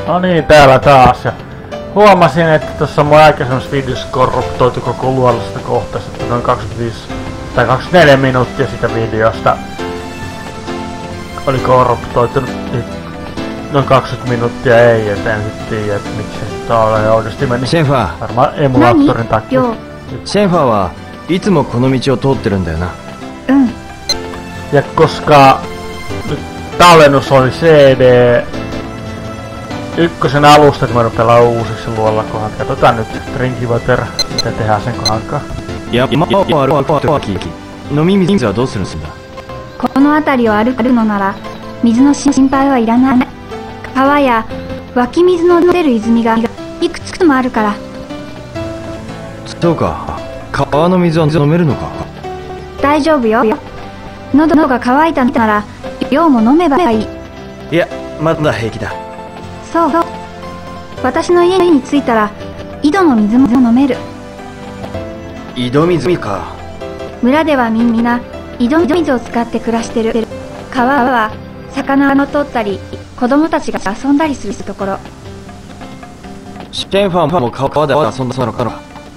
No niin, täällä taas. Ja huomasin, että tuossa mun aikaisemmassa videossa korruptoitu koko luolasta kohteessa, että noin 25 tai 24 minuuttia sitä videosta oli korruptoitunut. Noin 20 minuuttia ei, et en sit tiedä, että miksi se täällä oikeesti meni. Shenfa. Varmaan emulaattorin takia. Shenfa wa itsumo kono michi o toutteんだよな. Ja koska nyt tallennus oli CD ykkösen alusta, kun mä rupean uusiksi luolla kohan. Katsotaan nyt Drinkiwater, mitä tehdään sen kohankaan. Ja Kiki. No mimitsu wa dou suruんだ? この辺りを歩くのなら水の心配はいらない。川や湧き水の出る泉がいくつもあるから。 そうか。川の水は飲めるのか。 大丈夫よ。喉が渇いたなら量も飲めばいい。 いや、まだ平気だ。 そう。私の家に着いたら井戸の水も飲める。 井戸水か。 村ではみんな井戸水を使って暮らしてる。川は魚を取ったり子供たちが遊んだりするところ。 シェンファンも川で遊んだのか。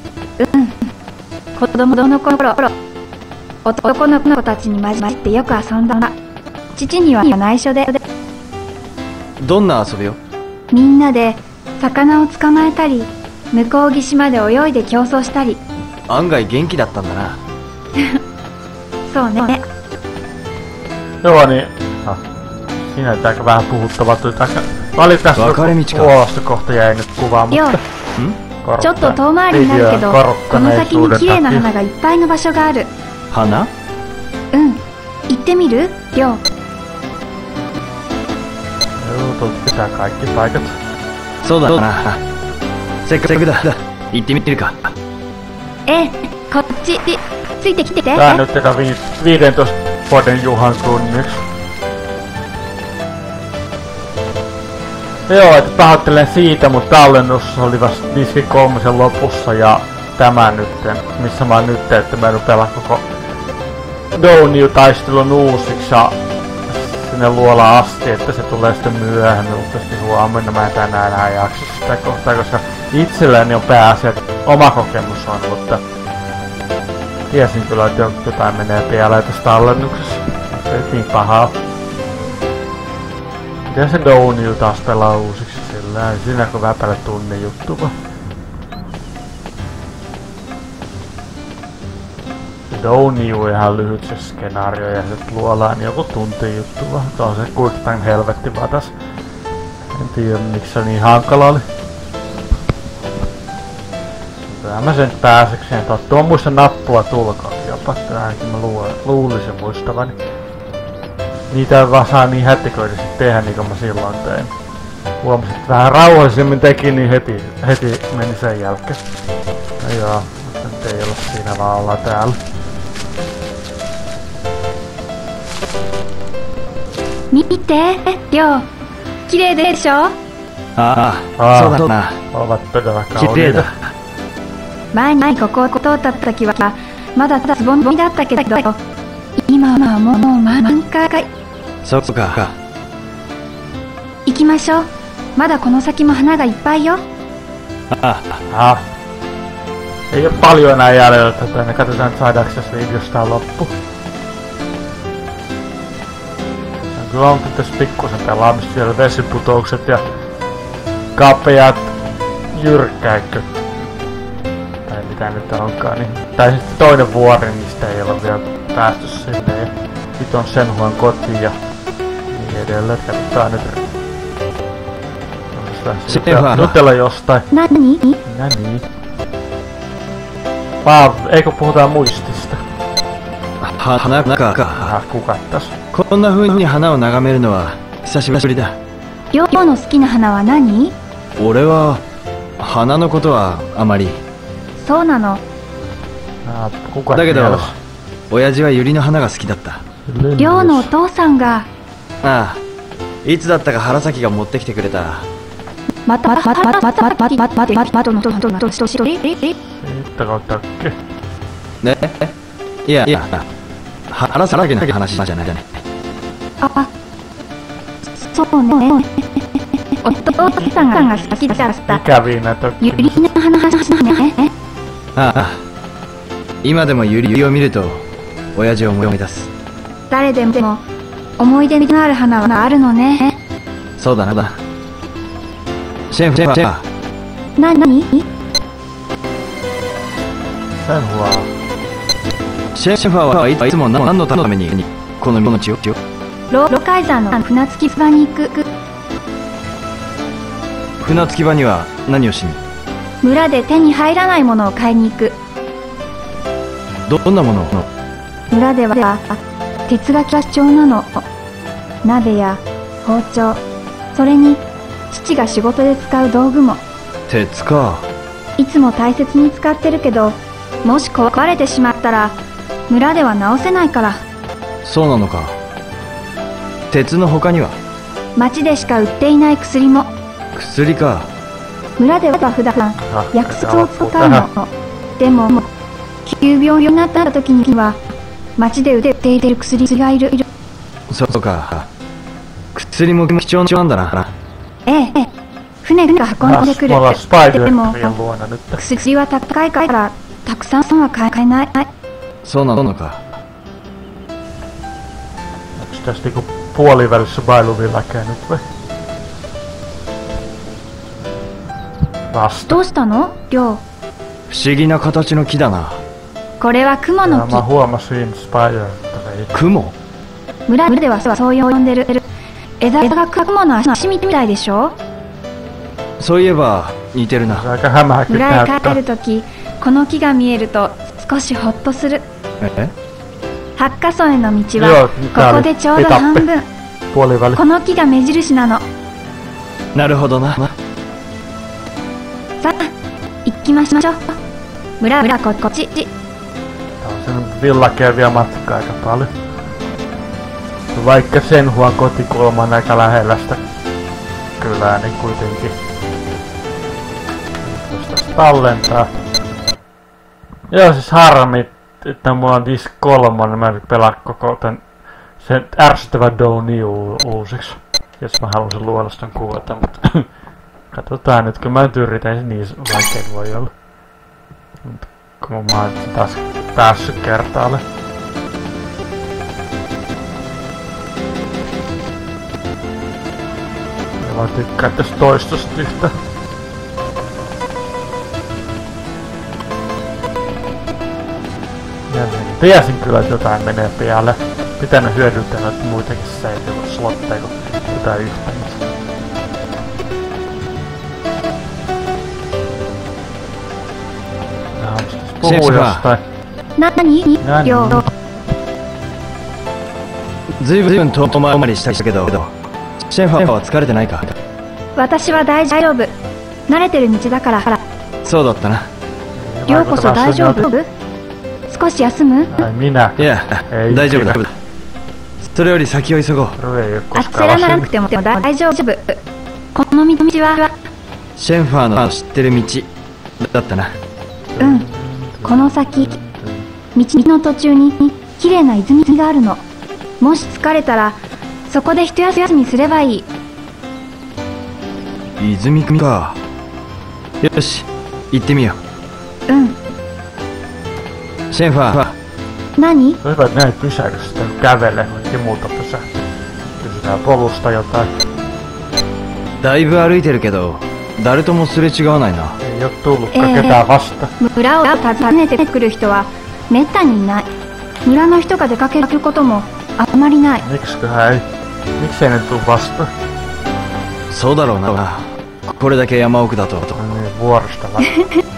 子供の頃男の子たちに混じってよく遊んだんだ。父には内緒で。 どんな遊びを？ みんなで魚を捕まえたり向こう岸まで泳いで競争したり。 案外元気だったんだな。 そうね。 Joo niin, siinä oli aika vähän puhuttavaa, tuli aika valitettavasti luolasta kohta jäi nyt kuvaan, mutta ちょっと遠回りになるけど、この先に綺麗な花がいっぱいの場所がある。 花？ 行ってみる？りょう。 tutkitaan kaikki paikat. そうだな。せっかくだ。行ってみるか。 こっちついてきてて。 Tää nyt tätä 15 vuoden Juhan kunniaksi. Joo, että pahoittelen siitä, mutta tallennus oli vasta Diski 3 lopussa ja tämä nytten, missä mä oon nyt, että mä rupean koko Downhill-taistelun uusiksi ja sinne luolaan asti, että se tulee sitten myöhemmin, mutta sitten huomenna mä en tänään enää jaksa sitä kohtaa, koska itselläni on pääasia, että oma kokemus on, mutta tiesin kyllä, että jotain menee pieleen tässä tallennuksessa. Se ei niin pahaa. Miten se Downhill taas pelaa uusiksi sillä? Ei siinä kun väpälle tunnin juttu vaan. Se Downhill on ihan lyhyt se skenaario ja sit luolaan joku tunti juttu vaan. Tuo on se kuinka tän helvetti vaan tässä. En tiedä miksi se niin hankala oli. Kyllä mä sen pääsekseen tuon muista nappula tulkoon jopa, ainakin mä luulisin muistavani. Niitä ei vaan saa niin hätiköidysti tehdä niin kuin mä silloin tein. Huomasin, että vähän rauhallisemmin teki, niin heti meni sen jälkeen. No joo, mutta nyt ei olla siinä, vaan ollaan täällä. Mite, Ryo. Kirei desho? そうだな。 Ovat todella kauniita. 前にここを通った時はまだつぼみだったけど、今はもう満開。 そっか。 行きましょう。まだこの先も花がいっぱいよ。 Ei oo paljon enää jäljellä tätä, niin katsotaan nyt saadaanko tässä videosta loppu. Kyllä on tässä pikkusen pelaamista siellä, vesiputoukset ja kapeat jyrkkäikkö. Tai mitä nyt onkaan, niin. Tai sitten toinen vuori, niistä ei ole vielä päästy sinne. Ja sit on Senhuan koti ja niin edelleen. Katsotaan nyt. Jutella jostain. Nani? Vaan, eikö puhutaan muistista? Hana ka. Kukattas. こんな風に花を眺めるのは久しぶりだ。 りょうの好きな花は何？ 俺は花のことはあまり。 そうなの。 だけど親父はユリの花が好きだった。 りょうのお父さんが。 ああ、いつだったか原崎が持ってきてくれた。 またのね？いや、原崎の話じゃない。 そうね。 お父さんが好きだった Ikäviä näitä ユリの話ね。 ああ、今でもユリを見ると親父を思い出す。 誰でも思い出のある花はあるのね。 そうだな。シェンファ何 Sen huaa. シェンファーはいつも何のためにこの命をロカイザーの船着き場に行く。 船着き場には何をしに？ 村で手に入らないものを買いに行く。 どんなものを？ 村では鉄が貴重なの。鍋や包丁、それに父が仕事で使う道具も。 鉄か。 いつも大切に使ってるけど、もし壊れてしまったら村では直せないから。 そうなのか。鉄の他には？ 町でしか売っていない薬も。 薬か。 村では普段薬草を使うの。でも急病になった時には町で売っている薬がいる。 そうか。薬も貴重なんだな。 ええ、船が運んでくる。でも薬は高いからたくさんは買えない。 そうなのか。 Onks tässä niinku puolivälissä bailuvilla käynyt vai? どうしたの、りょう？ 不思議な形の木だな。 これは雲の木。 Mä huomasin Spider, että 雲？ 村ではそう呼んでる。枝が雲の足みたいでしょ？ そういえば似てるな。 aika hämähäkin 村へ帰 näyttää. るとき、この木が見えると少しほっとする。 え？ ハッカソンへの道はここでちょうど半分。 Puoliväli. この木が目印なの。 なるほどな。 さあ、行きましょう。村こっち。 Tää on sen villakia vielä matkaa aika paljon. Vaikka Senhua kotikulma on aika lähellä sitä kylää, niin kuitenkin. Jos tässä tallentaa. Joo, siis harmi, että mulla on Disc 3, niin mä en pelaa koko tän sen ärsyttävän Downi uusiksi. Jos mä halusin luonnoston kuvata, mutta katsotaan nyt, kun mä nyt yritän, niin niin vaikeet voi olla. Mut kun mä oon taas päässyt kertaalle. Ja mä tykkään tästä toistosta yhtä. Tiesin kyllä, että jotain menee pialle. Pitänyt hyödyntää noita muitakin slotteja kuin jotain yhtä. Puhuu jostain. 何？りょう。 ずいぶん遠回りしたけど、シェンファーは疲れてないか？ 私は大丈夫。慣れてる道だから。 そうだったな。 りょうこそ大丈夫？少し休む？ いや、大丈夫だ。それより先を急ごう。 焦らなくても大丈夫。この道はシェンファーの知ってる道だったな。 うん。この先、道の途中に綺麗な泉があるの。もし疲れたらそこで一休みすればいい。 泉か。よし、行ってみよう。うん。 シェンファー。 何？ Se on hyvä, että näin pysähdy sitä kävelee, ei muuta pysähtyy. Kysytään polusta jotain. だいぶ歩いてるけど、誰ともすれ違わないな。 Ei oo tullutkaan ketään vasta. 村を訪ねてくる人はめったにいない。村の人が出かけることもあまりない。 Miksei ne tuu vasta? そうだろうな。これだけ山奥だと。 vuorosta vasta.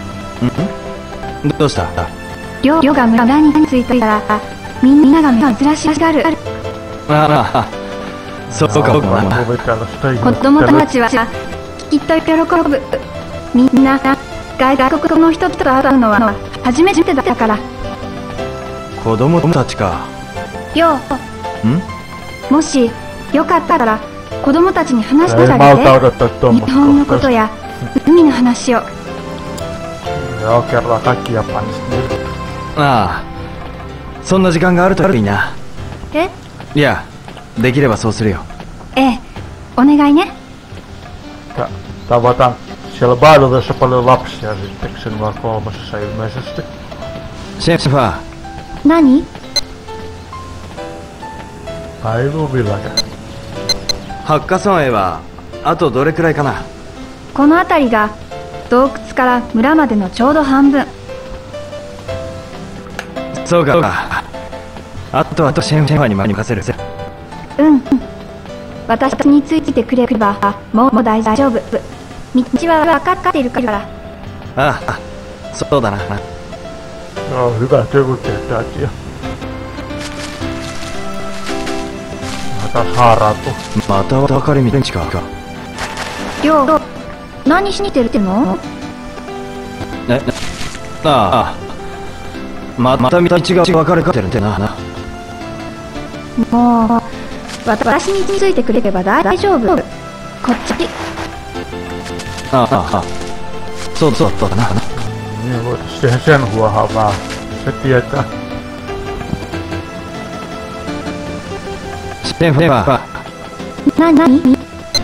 どうした？ りょうが村に着いたらみんなが珍しがる。 ああ、そうかな。 子供たちはきっと喜ぶ。みんな外国の人と会うのは初めてだから。 子供たちか。 りょう、もしよかったら子供たちに話してあげて。日本のことや海の話を。 Joo, kerrotaan kaikki Japanista nyt. ああ、そんな時間があるといいな。 え？ いや、できればそうするよ。 ええ、お願いね。 Tavataan. Siellä on Bailuudessa paljon lapsia sitten, kun se on kolmosessa ilmeisesti. シェファー、 何？ Bailuvillaga. ハッカソンへはあとどれくらいかな。 この辺りが洞窟から村までのちょうど半分。 そうか。あとはシェファーに任せる。 うん。私についてくればもう大丈夫。道は分かっているから。 ああ、そうだな。 No, hyvä, että joku tietääkin jo. Mä taas haaraantuu. また分かれ道か。 りょう、何しに来てるの？ ああ、また道が分かれてるってな。 もう、私についてくれれば大丈夫。こっち。 ああ、そうだな。 Niin voitais siihen sen huohaa vaan. Se tietää. シェファー、 何？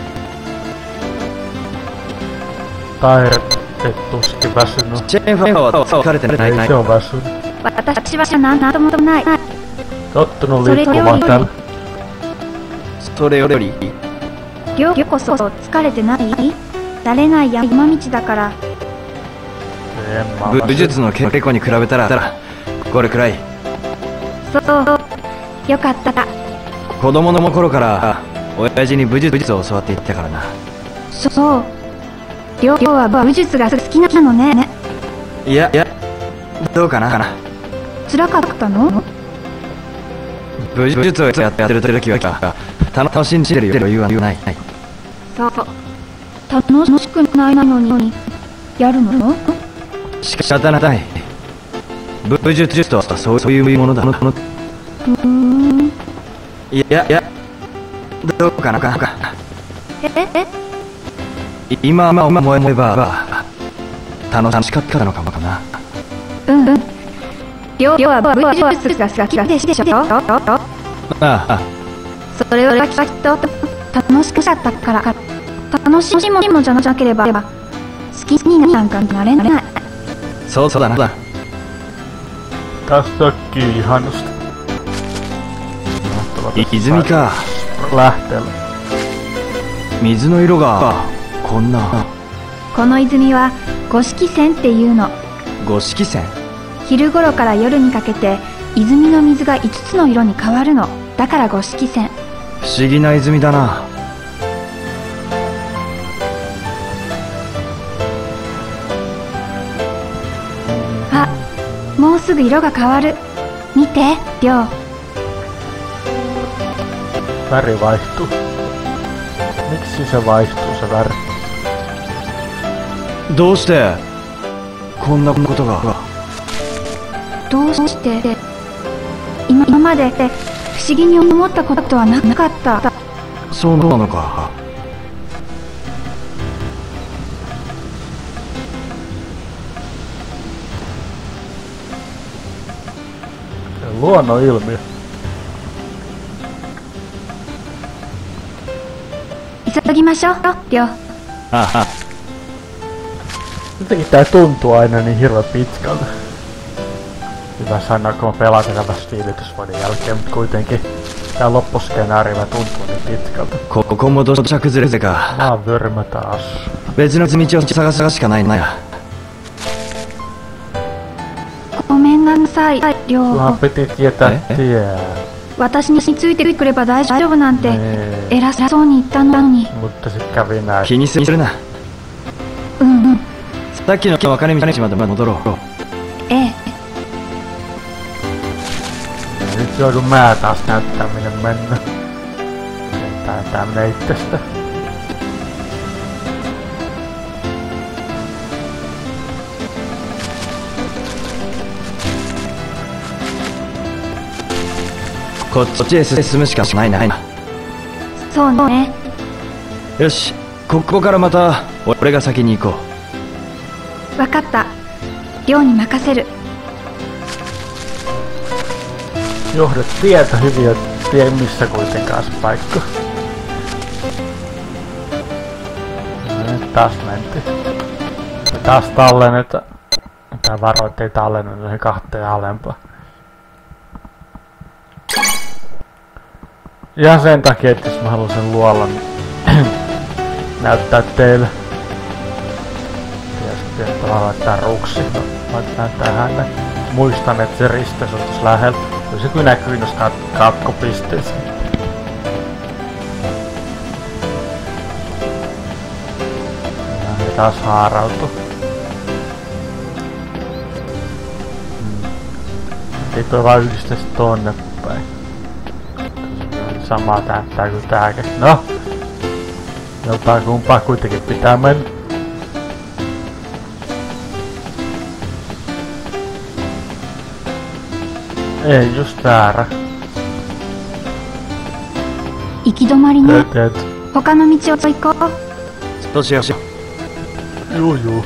Taire, et tuskin väsynyt. シェファーは疲れてない。 Ei se on väsynyt. 私はなんともない。 Tottunut liikkumaan täällä. それよりりょうこそ疲れてない？慣れない山道だから。 武術の稽古に比べたらこれくらい。 そう、よかった。 子供の頃から親父に武術を教わっていったからな。 そう、りょうは武術が好きなのね。 いや、どうかな。 辛かったの？ 武術をやってる時は楽しんでる余裕はない。 そう、楽しくないのにやるの？ 仕方ない。武術とはそういうものだ。いや、どうかな。今思えば楽しかったのかもかな。 りょうは武術が好きでしょ？ ああ、 それはきっと楽しかったから。楽しいものじゃなければ好きになんかなれない。 そうだな。 Taas tökkii ihanasti. 泉か。 Lähteellä. 水の色がこんな。 この泉は五色泉っていうの。 五色泉。 昼頃から夜にかけて泉の水が5つの色に変わるの。だから五色泉。 不思議な泉だな。 もうすぐ色が変わる。見て、りょう。 Väri vaihtuu. Miksi se vaihtuu se väri? どうしてこんなことが。 どうして今まで不思議に思ったことはなかった。 そうなのか。 Luonnonilmiö. 急ぎましょう、りょう。 Jotenkin tää tuntuu aina niin hirveän pitkältä. Hyvä sanoa, kun mä pelaan tätä vasta viivytysvuoden jälkeen, mutta kuitenkin tää loppuskenaario tuntuu niin pitkältä. ここも土砂崩れか。 Maanvyrmä taas. 別の道を探すしかないな。 ごめんなさい、りょう。 Kunhan piti tietää tie. 私についてくれば大丈夫なんて偉そうに言ったのに。 Mutta sit kävi näin. 気にするな。さっきの分かれ道まで戻ろう。 Nyt joudun mä taas näyttää minne mennä. Tää menee itsestä. こっちへ進むしかないな。 そうね。 よし、ここからまた俺が先に行こう。わかった。亮に任せる。 Johdat tietä hyvin ja tie missä kuitenkaan se paikka. taas mentiin. Me taas tallenneta. Tää varo, ettei tallennu noihin kahteen alempaan. Ihan sen takia, että jos mä haluan sen luolla näyttää teille. Ja sitten laittaa ruksiin. Laitetaan tähän. Muistan, että se risteys on tuossa lähellä. Kyllä se kyllä näkyy noista katkopisteessä. Ja taas haarautu. Ei toi vaan yhdistäisi tonne päin. Samaa tähtää kuin tääkin. No! Joltain kumpaa kuitenkin pitää mennä. Ei just väärä. 行き止まりね。 Teet. 他の道を行こう。 そうしよう。 Juu.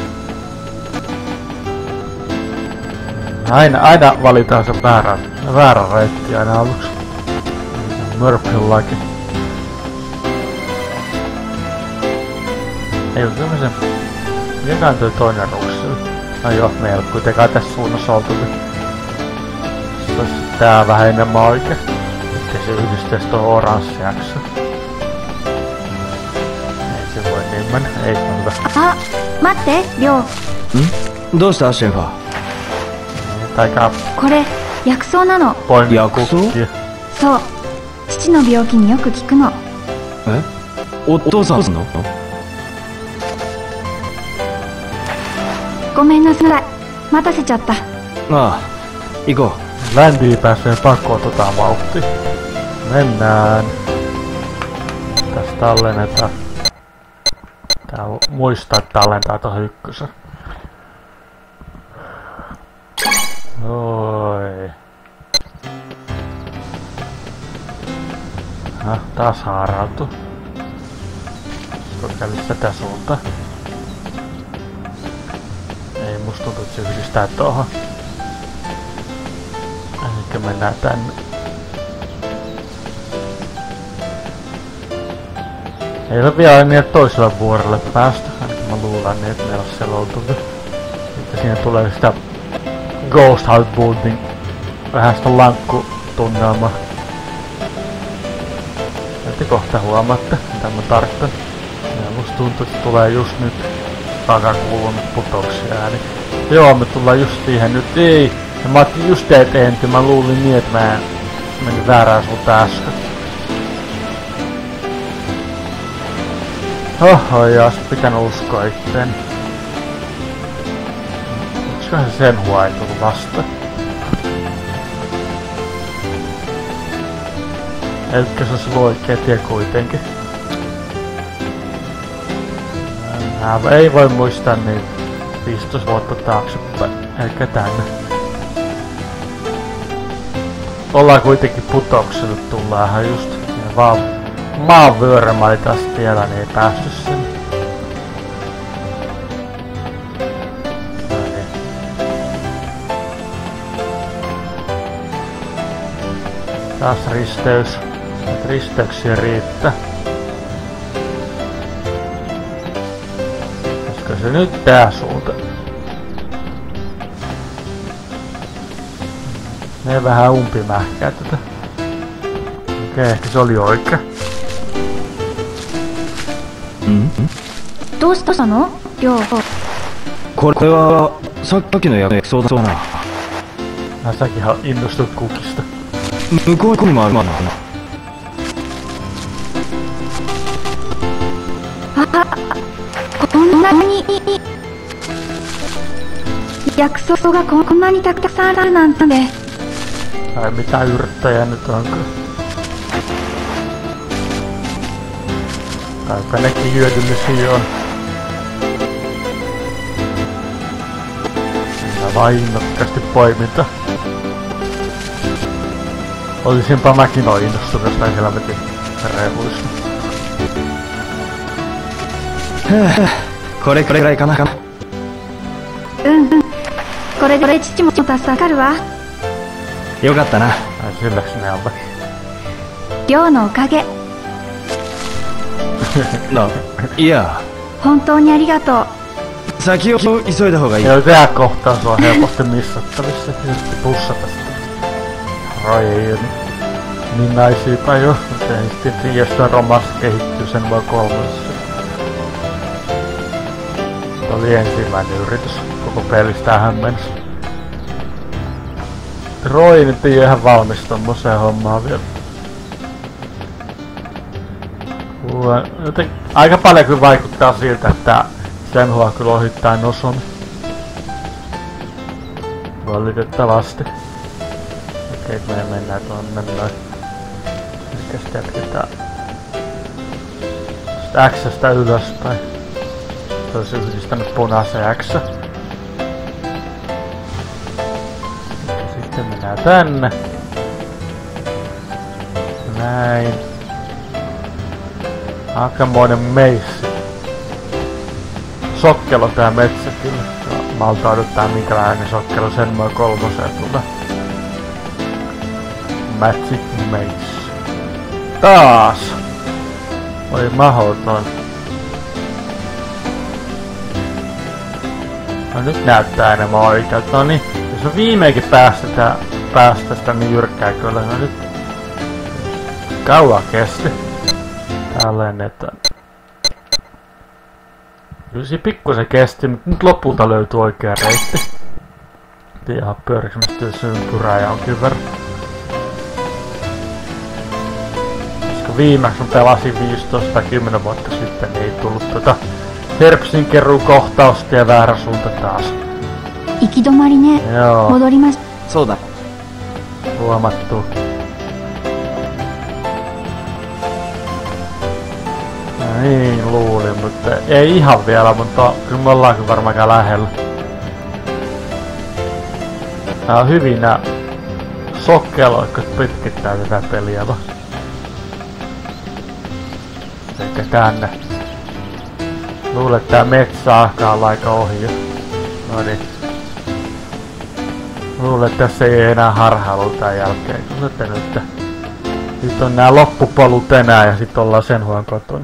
Aina valitaan se väärä reitti aina aluksi. Murphyn laki. Ei oo tämmösen... Mikä on toi toinen ruksi? No joo, me ei oo kuitenkaan tässä suunnassa oltu. Se ois tää vähän enemmän oikein. Ettei se yhdistäis tohon oranssiaksi. Ei se voi niin mennä. Ei se on hyvä. あ、待って、りょう。 どうしたシェンファー。 Taikaa これ、薬草なの。 薬草？ poimikukkia. そう。父の病気によく効くの。 え？お父さんの？ ごめんなさい。待たせちゃった。 ああ、行こ Ländiin pääsee pakoon vauhtia. Mennään. Tässä tallennetaan. Tää muistaa, että tallentaa tohon ykkösen. Oi. Taas haarautu. Kokeillis tätä suuntaan. Ei musta tuntuu, että se yhdistää tohon. Elikkä mennään tänne. Ei ole vielä niin, että toisella vuorelle päästä. Ainakin mä luulen niin, että meillä on siellä oltu. Sitten siinä tulee sitä Ghost Houseboating. Vähän sitä lankkutunnelmaa. Ette kohta huomaatte, mitä mä tarkoitan. Ja musta tuntuu, että tulee just nyt takakulunut putoksia ääni. Joo, me tullaan just siihen nyt. Ei! Ja mä otin just eteen, mä luulin niin, että mä menin väärään suuntaan äsken. Oho, jos pitänyt uskoa itteen. Olisikohan se Senhua ei tullut vasta? Elikkä se olisi oikea tie kuitenkin. Ei voi muistaa niin 15 vuotta taaksepäin. Eikä tänne. Ollaan kuitenkin putokselle tullaanhan just. Ja vaan maan vyörymä oli taas tiellä, niin ei päästy sen. Taas risteys. Risteyksiä riittää. Olisiko se nyt tää suunta? Ne vähän umpimähkää tätä. Okei, ehkä se oli oikea. どうしたの？りょう。 これはさっきの薬草だそうな。 Säkin innostut kukista. 向こうにもあるな。 こんなに薬草がこんなにたくさんあるなんて。 Ai mitä yrittäjä nyt onko? Kaipa nekin hyödyllisiä on. Ja vaan innokkaasti poiminta. Olisinpa mäkin noin innostunut jostain helvetin rehuista. これくらいかな。 これで父も助かるわ。 よかったな。 Ai silläks ne on vai? りょうのおかげ。 いや、 本当にありがとう。 先を急いだ方がいい。 Joo, tää kohtaus on helposti missattavissa. Tietysti bussata sitä. Roi ei oo niin naisiipa jo. Mutta ei sitten tiedä, jos toi romanssi kehittyy sen vaan kolmosessa. Tämä oli ensimmäinen yritys koko pelistä tähän mennessä. Roi nyt ei oo ihan valmis tommoseen hommaan vielä. Joten aika paljon kyllä vaikuttaa siltä, että Senhua kyllä ohittaa Nozomi. Valitettavasti. Okei, me mennään tuonne noin. Mikäs jatketaan? Sitten X:stä ylöspäin. Se olisi yhdistänyt punaisen X. Sitten mennään tänne. Näin. Aikamoinen meissi. Sokkelo tää metsä kyllä. Malta odottaa minkälainen sokkelo Shenmue 3 tulee. Magic Maze. Taas! Oi mahoton. No nyt näyttää enemmän oikealta. No niin, jos on viimeinkin päästä sitä niin jyrkkää kyllä. No nyt. Kauan kesti. Tää lennetään. Kyllä se pikkusen kesti, mutta nyt lopulta löytyi oikea reitti. Ihan pyöriksimästyy sympyrää ja onkin verran. Koska viimeksi kun pelasin 15 tai 10 vuotta sitten, niin ei tullut Herpsin keruun kohtausta ja väärä suunta taas. 行き止まりね。 Joo, 戻りまし。 そうだ。 huomattu. No niin, luulin, mutta ei ihan vielä, mutta kyllä me ollaankin varmaan lähellä. Tää on hyvin nää sokkeloikot pitkittää tätä peliä vaan. Eikä tänne. Luulen, että tää metsä alkaa olla aika ohi jo. Noniin. Luulen, että tässä ei enää harhailu tän jälkeen. Nyt on nää loppupolut enää ja sit ollaan Senhuan kotona.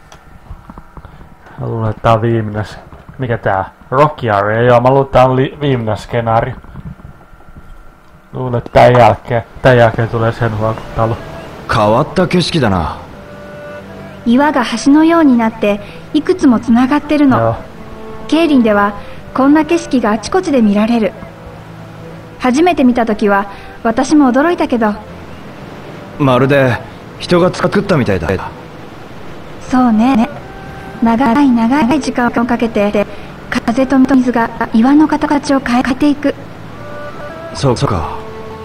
Mä luulen, että tää on viimeinen. Mikä tää? Rocky Area, joo, mä luulen, että tää on viimeinen skenaario. Luulen, että tän jälkeen tulee Senhuan talo. 変わった景色だな。 岩が橋のようになっていくつもつながってるの。 Joo. ケイリンではこんな景色があちこちで見られる。初めて見た時は私も驚いたけど。 まるで人が作ったみたいだ。 そうね。長い時間をかけて風と水が岩の形を変えていく。 そうか。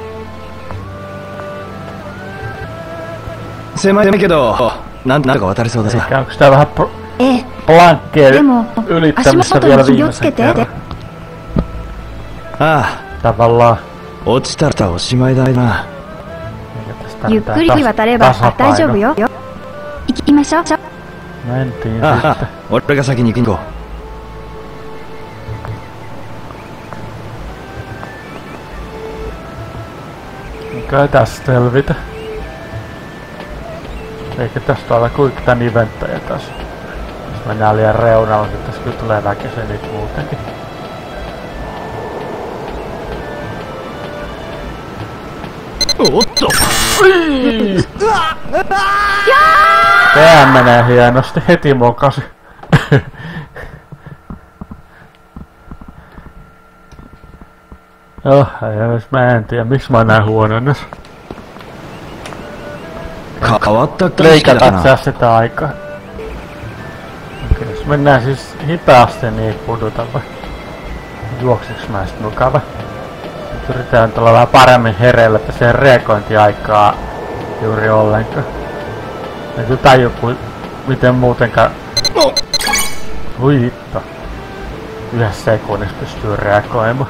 狭いけどなんとか渡れそうださ。 Eikä onko tää vähän ええ。 plankkeen でも足 ylittämistä 元 vielä に気をつけ viimeisen て。 kerran? ああ、 Tavallaan. 落ちたらおしまいだな。 Eikä tästä ゆっくり渡れば大丈夫よ。行きましょう。 Mentiin あ sitten. あ、俺が先に行こう。 Mikä tästä selvitä? Eikä tästä ole kuinka tän eventtejä taas. Jos mennään liian reunalla, niin tässä kyllä tulee väkisin niitä muutenkin. Otto! Tää menee hienosti, heti mokasi. Joo, mä en tiedä, miksi mä oon näin huono näissä. 変わった景色だ Leikataan な。 sää sitä aikaa. Okei, jos mennään siis hitaasti, niin puduta vai? Juokseks mä sit mukava? Nyt yritetään tulla vähän paremmin hereillä, että se reagointiaikaa juuri ollenkaan. Ei kyllä taju, miten muutenkaan... Hui hitto. Yhdessä sekunnissa pystyy reagoimaan.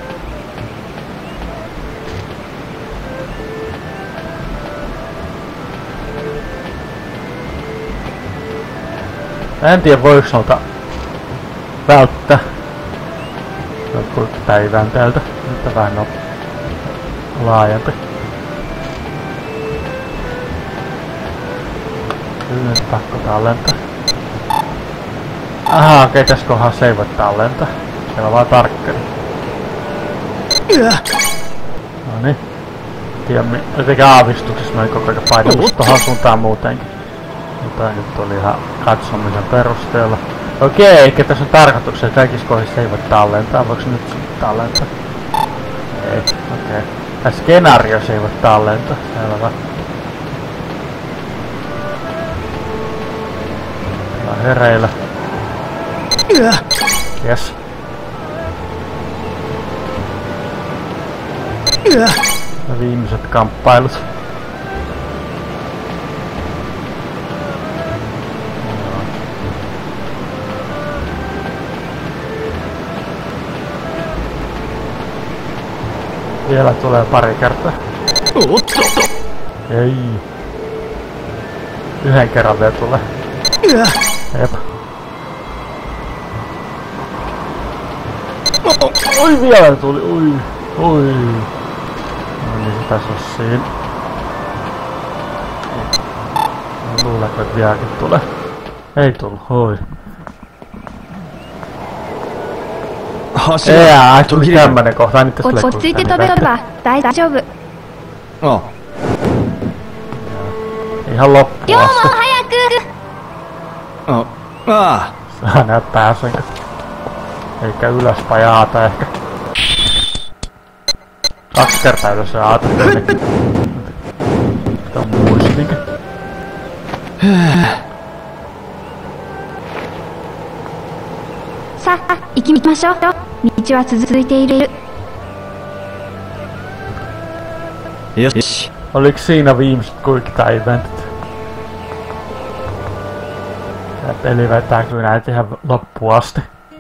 En tiedä voiko nolta välttää. Joku päivän täältä. Nyt on vähän laajempi. Kyllä nyt pakko tallentaa. Aha, okei, tässä kohdassa se ei voi tallentaa. Siellä on vaan tarkkari. Noniin. Tiedän, jotenkin aavistuksessa mä en koko ajan painamassa tohon suuntaan muutenkin. Mutta nyt oli ihan katsomisen perusteella. Okei, eikä tässä on tarkoituksena, että kaikissa kohdissa ei voi tallentaa. Voiko nyt tallentaa? Ei, okei. Tässä skenaariossa ei voi tallentaa. Selvä. Ollaan hereillä. Jes. Ja viimeiset kamppailut. Vielä tulee pari kertaa. Ei. Yhden kerran vielä tulee. Jep. Oi, vielä tuli. Oi. No niin, se taisi olla siinä. Luulenko, että vieläkin tulee? Ei tullut, hoi. Tuli tämmönen kohta, nyt tässä tulee kuitenkin. Ihan loppuun asti. Sä näet pääsenkö. Eikä ylöspäin aata ehkä. 2 kertaa ylös ja aata ennenkin. Mitä on muistinkin. さあ、行きましょう。道は続いている。 よし。 Oliko siinä viimeiset quick-time-eventit? Tää peli vetää kyllä näitä ihan loppuun asti.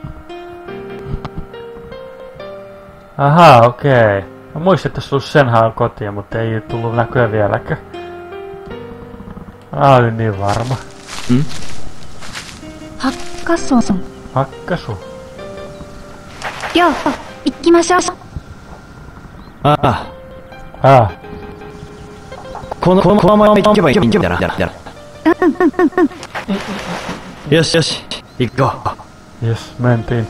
Ahaa, okei. Mä muistin, että tässä olisi Senhaan kotia, mutta ei tullut näkyä vieläkään. Mä olin niin varma. Hakkason. Hakkasu. Joo, 行きましょう。 このまま行けばいいんだな。よしよし、行こう。 Jes, mentiin.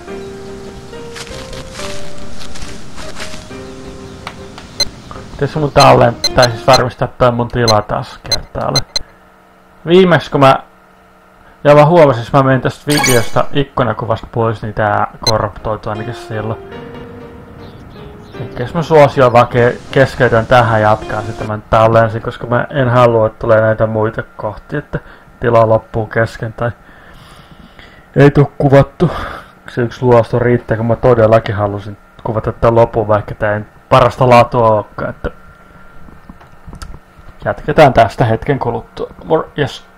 Pitäis mun tai siis varmistaa toi mun tila taas kertaalle. Viimeksi kun mä huomasin, mä menin tästä videosta ikkunakuvasta pois, niin tää korruptoitu ainakin silloin. Ehkä jos mä suosioon vaan keskeytän tähän jatkaa sitten mä tallensin, koska mä en halua, että tulee näitä muita kohtia, että tila loppuu kesken tai ei tuu kuvattu. Se yksi luosto riittää, kun mä todellakin halusin kuvata tämän lopun, vaikka tää ei parasta laatua olekaan, että jatketaan tästä hetken kuluttua. Yes.